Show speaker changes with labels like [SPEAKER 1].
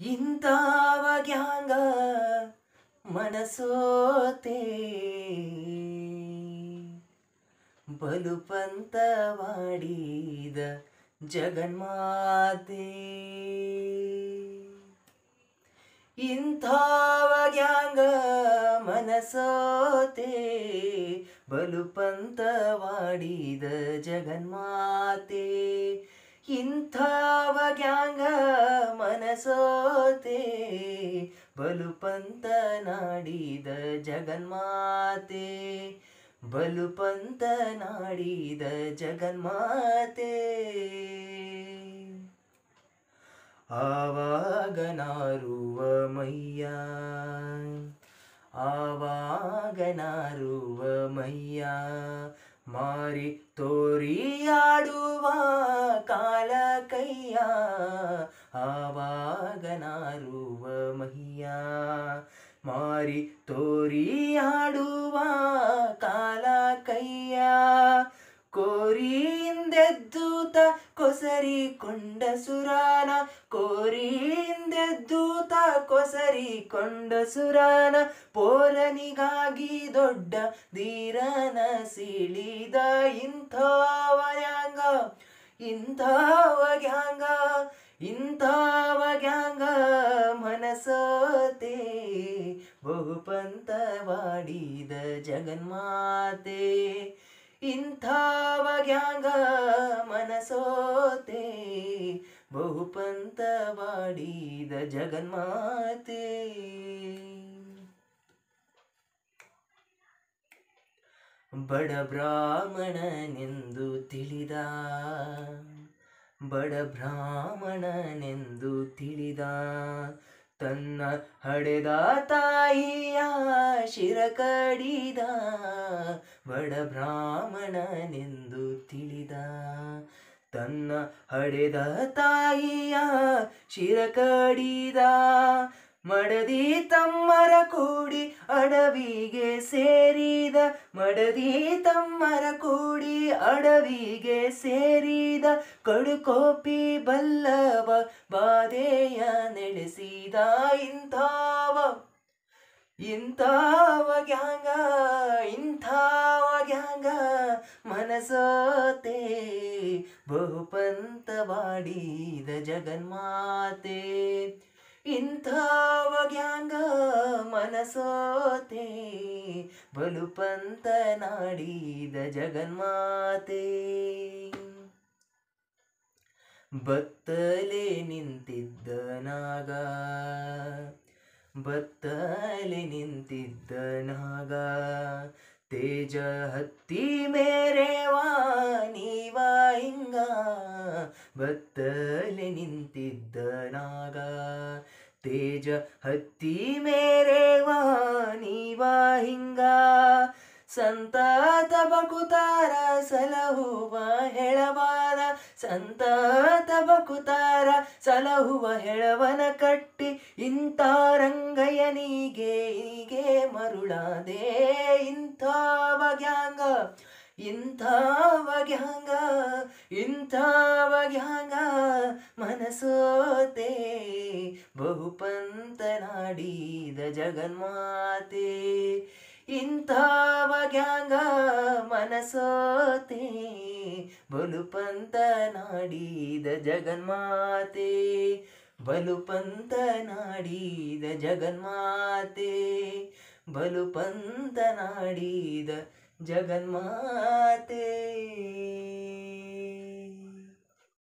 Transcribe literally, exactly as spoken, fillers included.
[SPEAKER 1] ಇಂಥವಗ್ಯಾಂಗ ಮನಸೋತೆ ಬಲುಪಂತವಾಡಿದ ಜಗನ್ಮಾತೆ ಇಂಥವಗ್ಯಾಂಗ ಮನಸೋತೆ ಬಲುಪಂತವಾಡಿದ ಜಗನ್ಮಾತೆ ಇಂಥವಗ್ಯಾಂಗ ಮನಸೋತೆ ಬಲುಪಂತ ನಾಡಿದ ಜಗನ್ಮಾತೆ ಬಲುಪಂತ ನಾಡಿದ ಜಗನ್ಮಾತೆ ಆವಾಗ ನಾರುವ ಮೈಯ ಆವಾಗ ನಾರುವ ಮೈಯ ಮಾರಿ ತೋರಿಯಾಡುವ ಕಾಲ ಕೈಯ ಆವಾಗ ನಾರುವ ಮೈಯ ಮಾರಿ ತೋರಿಯಾಡುವ ಕಾಲ ಕೈಯ ಕೋರಿಯಿಂದೆದ್ದೂತ ಕೊಸರಿಕೊಂಡ ಸುರಾನ ಕೋರಿಯಿಂದೆದ್ದೂತ ಕೊಸರಿಕೊಂಡ ಸುರಾನ ಪೋರನಿಗಾಗಿ ದೊಡ್ಡ ಧೀರನ ಸಿಳಿದ ಇಂಥವಗ್ಯಾಂಗ ಇಂಥವಗ್ಯಾಂಗ ಇಂಥವಗ್ಯಾಂಗ ಮನಸೋತೆ ಬಹುಪಂತವಾಡಿದ ಜಗನ್ಮಾತೆ ಇಂಥವಗ್ಯಾಂಗ ಮನಸೋತೆ ಬಹುಪಂತವಾಡಿದ ಜಗನ್ಮಾತೆ ಬಡ ಬ್ರಾಹ್ಮಣನೆಂದು ತಿಳಿದ ಬಡ ಬ್ರಾಹ್ಮಣನೆಂದು ತಿಳಿದ ತನ್ನ ಹಡೆದ ತಾಯಿಯ ಶಿರ ಕಡಿದ ಬಡ ಬ್ರಾಹ್ಮಣನೆಂದು ತಿಳಿದ ತನ್ನ ಹಡೆದ ತಾಯಿಯ ಶಿರ ಕಡಿದ ಮಡದಿ ತಮ್ಮರ ಕೂಡಿ ಅಡವಿಗೆ ಸೇರಿದ ಮಡದಿ ತಮ್ಮರ ಕೂಡಿ ಅಡವಿಗೆ ಸೇರಿದ ಕಡುಕೋಪಿ ಬಲ್ಲವ ಬಾಧೆಯ ನೆಲೆಸಿದ ಇಂಥವ ಇಂಥವಗ್ಯಾಂಗ ಇಂಥವಗ್ಯಾಂಗ ಮನಸೋತೆ ಬಹುಪಂತವಾಡಿದ ಜಗನ್ಮಾತೆ ಇಂಥವಗ್ಯಾಂಗ ಮನಸೋತೆ ಬಲುಪಂತ ನಾಡಿದ ಜಗನ್ಮಾತೆ ಬತ್ತಲೆ ನಿಂತಿದ್ದ ನಾಗ ಬತ್ತಲೆ ನಿಂತಿದ್ದ ನಾಗ ತೇಜ ಹತ್ತಿ ಮೇರೆವಾ ನೀವ ಹಿಂಗ ಬತ್ತಲೆ ನಿಂತಿದ್ದ ನಾಗ ತೇಜ ಹತ್ತಿ ಮೇರೆವಾ ನೀವ ಹಿಂಗ ಸಂತಾತ ಬಕುತಾರ ಸಲಹುವ ಹೆಳವಾದ ಸಂತಾತ ಬಕುತಾರ ಸಲಹುವ ಹೆಳವನ ಕಟ್ಟಿ ಇಂಥ ರಂಗಯ್ಯನಿಗೆ ಹೀಗೆ ಮರುಳಾದೆ ಇಂಥವಗ್ಯಾಂಗ ಇಂಥವಗ್ಯಾಂಗ ಇಂಥವಗ್ಯಾಂಗ ಮನಸೋತೆ ಬಹುಪಂತ ನಾಡಿದ ಜಗನ್ಮಾತೆ ಇಂಥವಗ್ಯಾಂಗ ಮನಸೋತೆ ಬಲುಪಂತ ನಾಡಿದ ಜಗನ್ಮಾತೆ ಬಲುಪಂತ ನಾಡಿದ ಜಗನ್ಮಾತೆ ಬಲುಪಂತ ನಾಡಿದ ಜಗನ್ಮಾತೆ.